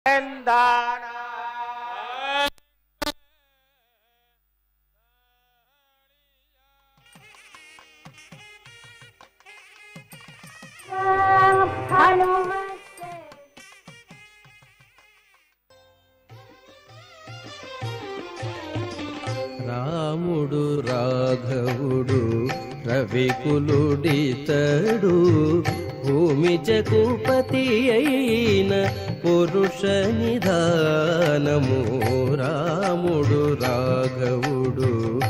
రాముడు రాఘవుడు రవికులుడితడు భూమి జగుపతి అయిన పురుష నిధానము. రాముడు రాఘవుడు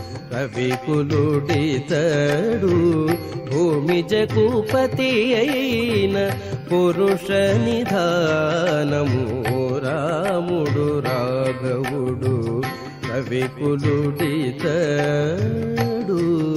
రవికులుడితడు భూమి జగుపతి అయిన పురుష నిధానము. రాముడు రాఘవుడు రవికులుడితడు.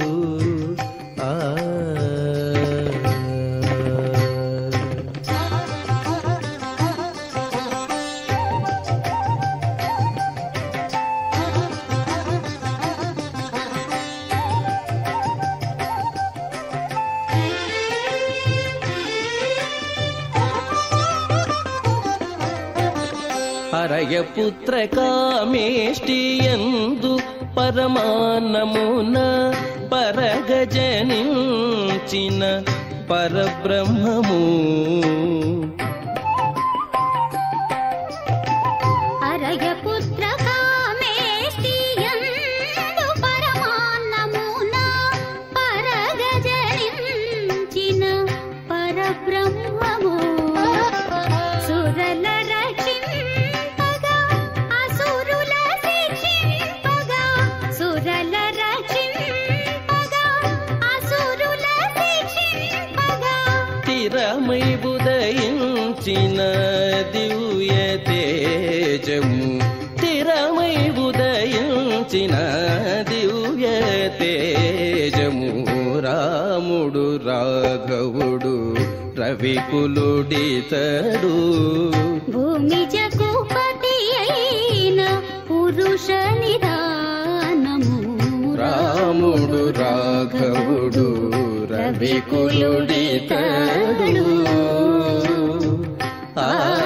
హరయపుత్ర కామేష్టియందు పరమాన్నమున పరగజనించిన పరబ్రహ్మము. హరయపుత్ర కామేష్టియందు పరమాన్నమున పరగజనించిన పరబ్రహ్మము. సురల స్థిరమై ఉదయించిన దివ్య తేజము. స్థిరమై ఉదయించిన దివ్య తేజము. రాముడు రాఘవుడు రవికులుడితడు భూమి జగుపతి అయిన పురుష నిధానము. రాముడు రాఘవుడు రవికులుడితడు.